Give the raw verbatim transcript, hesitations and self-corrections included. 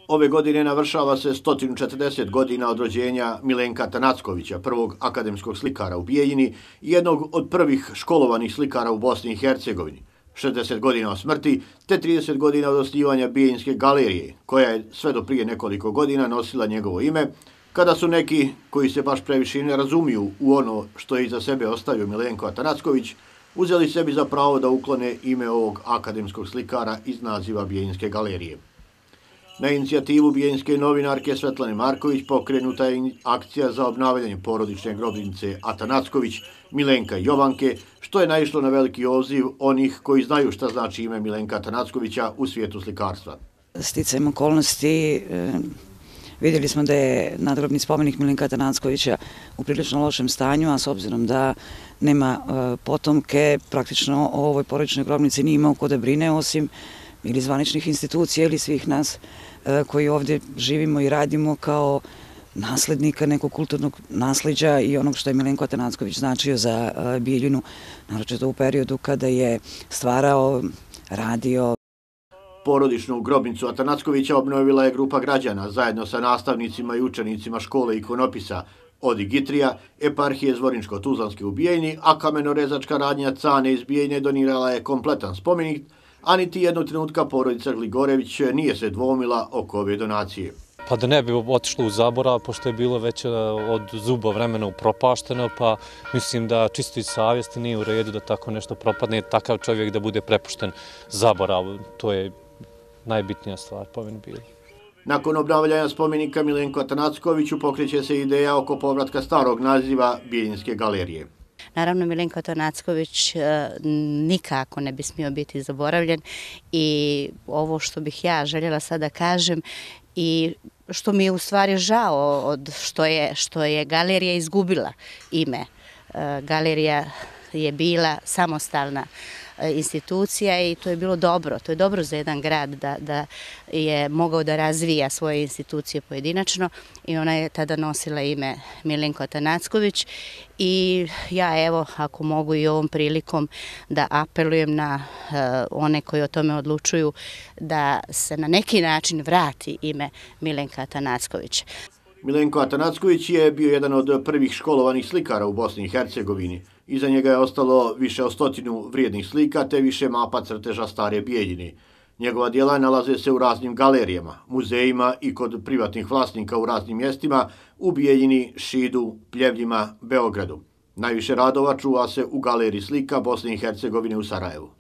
Ove godine navršava se sto četrdeset godina od rođenja Milenka Atanackovića, prvog akademskog slikara u Bijeljini i jednog od prvih školovanih slikara u Bosni i Hercegovini. šezdeset godina od smrti, te trideset godina od osnivanja Bijeljinske galerije, koja je sve do prije nekoliko godina nosila njegovo ime, kada su neki, koji se baš previše ne razumiju u ono što je iza sebe ostavio Milenko Atanacković, uzeli sebi za pravo da uklone ime ovog akademskog slikara iz naziva Bijeljinske galerije. Na inicijativu bijeljinske novinarke Svetlane Marković pokrenuta je akcija za obnavljanje porodične grobnice Atanacković, Milenka i Jovanke, što je naišlo na veliki odziv onih koji znaju šta znači ime Milenka Atanackovića u svijetu slikarstva. Sticajem okolnosti vidjeli smo da je nadgrobni spomenik Milenka Atanackovića u prilično lošem stanju, a s obzirom da nema potomke, praktično o ovoj porodičnoj grobnici nije imao ko da brine osim ili zvaničnih institucija ili svih nas koji ovdje živimo i radimo kao naslednika nekog kulturnog nasleđa i onog što je Milenko Atanacković značio za Bijeljinu, naročito u periodu kada je stvarao, radio. Porodičnu grobnicu Atanackovića obnovila je grupa građana zajedno sa nastavnicima i učenicima škole ikonopisa od Igitrija, eparhije Zvorinčko-Tuzlanske u Bijeljini, a kamenorezačka radnja Cane iz Bijeljine donirala je kompletan spomenik, a niti jednog trenutka porodica Gligorević nije se dvomila oko ove donacije. Pa da ne bi otišlo u zaborav, pošto je bilo već od zuba vremena upropašteno, pa mislim da čisto iz savjesti nije u redu da tako nešto propadne, takav čovjek da bude prepušten zaboravu. To je najbitnija stvar po meni bilo. Nakon obnavljanja spomenika Milenku Atanackoviću pokreće se ideja oko povratka starog naziva Bijeljinske galerije. Naravno, Milenko Atanacković nikako ne bi smio biti zaboravljen i ovo što bih ja željela sada kažem i što mi je u stvari žao od što je, što je galerija izgubila ime. Galerija je bila samostalna institucija i to je bilo dobro. To je dobro za jedan grad da, da je mogao da razvija svoje institucije pojedinačno i ona je tada nosila ime Milenko Atanacković i ja evo ako mogu i ovom prilikom da apelujem na uh, one koji o tome odlučuju da se na neki način vrati ime Milenka Atanackovića. Milenko Atanacković je bio jedan od prvih školovanih slikara u Bosni i Hercegovini. Iza njega je ostalo više od stotinu vrijednih slika te više mapa crteža stare Bijeljine. Njegova djela nalaze se u raznim galerijama, muzejima i kod privatnih vlasnika u raznim mjestima u Bijeljini, Šidu, Pljevljima, Beogradu. Najviše radova čuva se u galeriji slika Bosne i Hercegovine u Sarajevu.